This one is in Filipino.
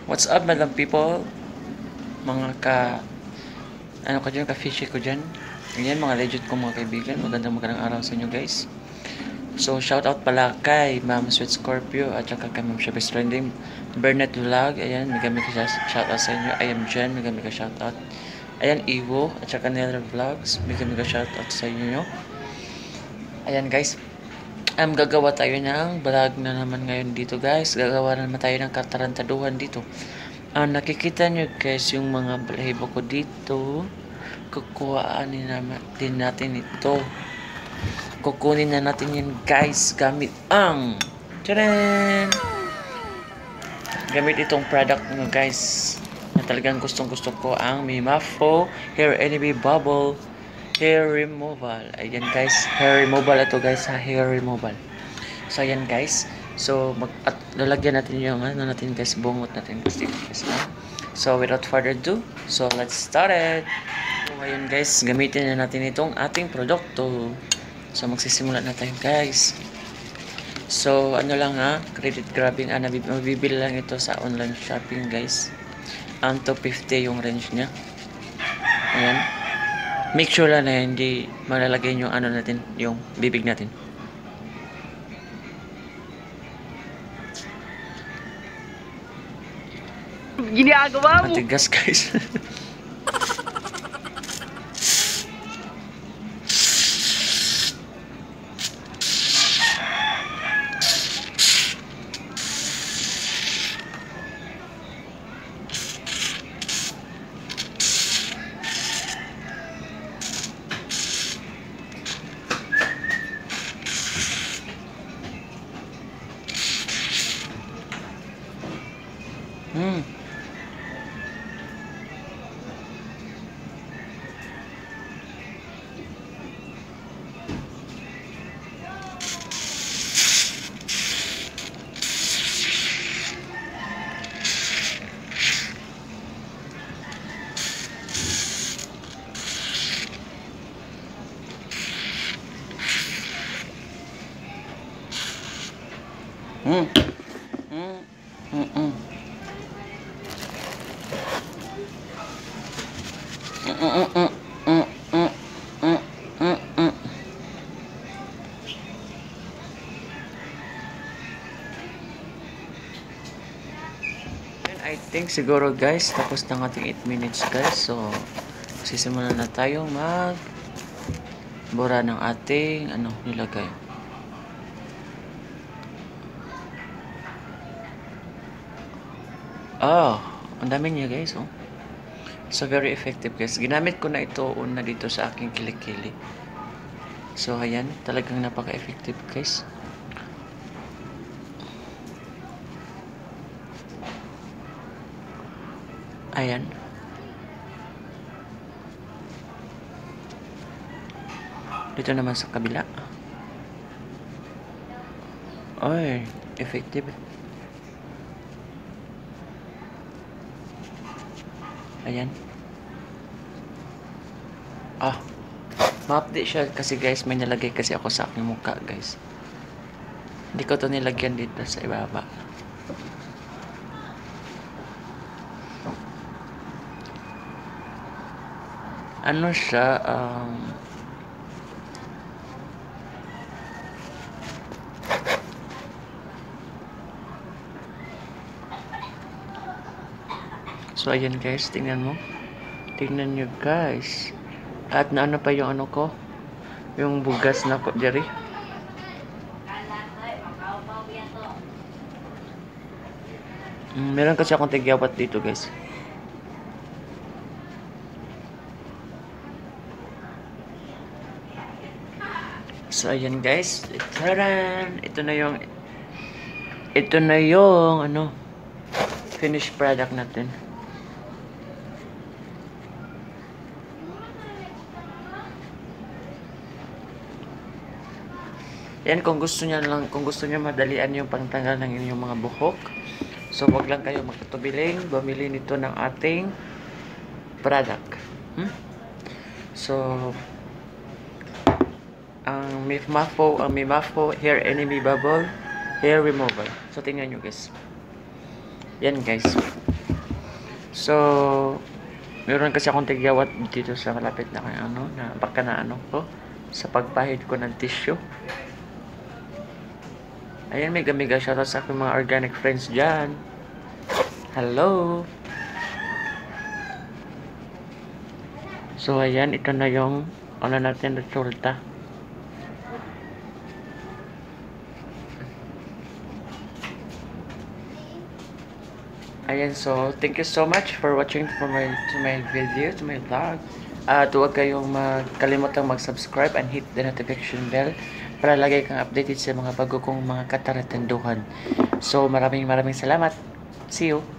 What's up, madam people? Mga ano ko dyan, ka-fishy ko dyan. Ganyan, mga legit ko mga kaibigan. Magandang araw sa inyo, guys. So, shoutout pala kay Ma'am Sweet Scorpio at saka kay Ma'am Shabis Trending. Bernard Vlog, ayan, nagami ka shoutout sa inyo. I am Jen, nagami ka shoutout. Ayan, Ivo, at saka Nether Vlogs, nagami ka shoutout sa inyo. Ayan, guys. Gagawa tayo ng vlog na naman ngayon dito, guys. Gagawa na naman tayo ng katarantaduhan dito. Nakikita nyo, guys, yung mga balahibo ko dito. Kukuhaan din natin ito. Kukunin na natin yan, guys, gamit ang gamit itong product nyo, guys, na talagang gustong gusto ko, ang Mimafo Hair Enemy Bubble Hair Removal. Ayan, guys, hair removal ito, guys, ha, hair removal. So ayan, guys, so lalagyan natin yung natin, guys, bungot natin, guys, dito, guys, ha? So without further ado, so let's start it. So ngayon, guys, gamitin na natin itong ating produkto. So magsisimula na tayo, guys. So ano lang, ha, credit grabbing, mabibili lang ito sa online shopping, guys. Ang 250 yung range niya. Ayan, make sure lang na hindi malalagay yung natin, yung bibig natin. Ginagawa mo. Matigas, guys. I think siguro, guys, tapos ng ating 8 minutes, guys. So sisimulan na tayong bura ng ating nilagay. Ang dami niya, guys, oh. So very effective, guys. Ginamit ko na ito una dito sa aking kilikili. So ayan, talagang napaka-effective, guys. Ayan. Dito naman sa kabila. Ay, effective. Ayan. Ma-update siya kasi, guys, may nalagay kasi ako sa aking mukha, guys. Hindi ko to nilagyan dito sa ibaba. Ano siya, so ayan, guys, tingnan mo. Tingnan nyo, guys. At na pa yung ko, yung bugas na ko diri. Meron kasi akong tigyawat dito, guys. So ayan, guys, ito na yung finished product natin. Yan, kung gusto niya madalian yung pangtanggal ng inyong mga buhok, so wag lang kayo magkatubiling bumili nito ng ating product. So ang Mimafo Hair Enemy Bubble Hair Removal. So tingnan nyo, guys. Yan, guys. So, meron kasi akong tigyawat dito sa malapit na kay na baka na ko sa pagpahid ko ng tissue. Ayan, mega shoutout sa aking mga organic friends dyan. Hello! So, ayan, ito na yung natin resulta. Ayan, so thank you so much for watching to my video, to my vlog. At huwag kayong kalimutang mag-subscribe and hit the notification bell para lagi kang updated sa mga bago kong mga kataratanduhan. So maraming salamat. See you!